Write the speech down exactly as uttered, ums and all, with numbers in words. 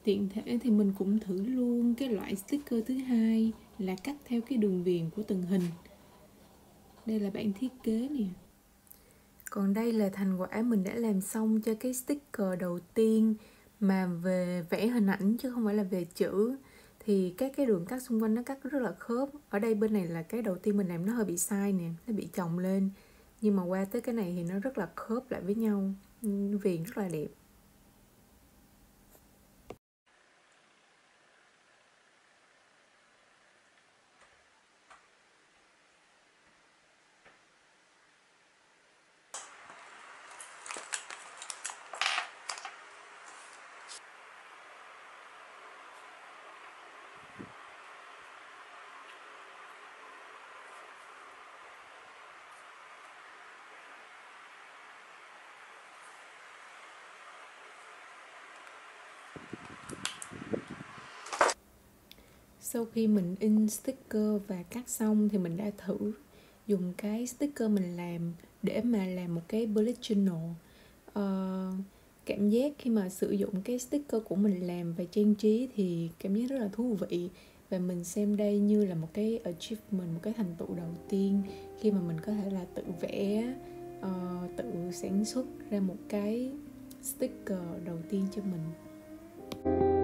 Tiện thể thì mình cũng thử luôn cái loại sticker thứ hai là cắt theo cái đường viền của từng hình. Đây là bản thiết kế nè. Còn đây là thành quả mình đã làm xong cho cái sticker đầu tiên mà về vẽ hình ảnh chứ không phải là về chữ. Thì các cái đường cắt xung quanh nó cắt rất là khớp. Ở đây bên này là cái đầu tiên mình làm nó hơi bị sai nè, nó bị chồng lên. Nhưng mà qua tới cái này thì nó rất là khớp lại với nhau, viền rất là đẹp. Sau khi mình in sticker và cắt xong thì mình đã thử dùng cái sticker mình làm để mà làm một cái bullet journal. Ờ, cảm giác khi mà sử dụng cái sticker của mình làm và trang trí thì cảm giác rất là thú vị. Và mình xem đây như là một cái achievement, một cái thành tựu đầu tiên khi mà mình có thể là tự vẽ, uh, tự sản xuất ra một cái sticker đầu tiên cho mình.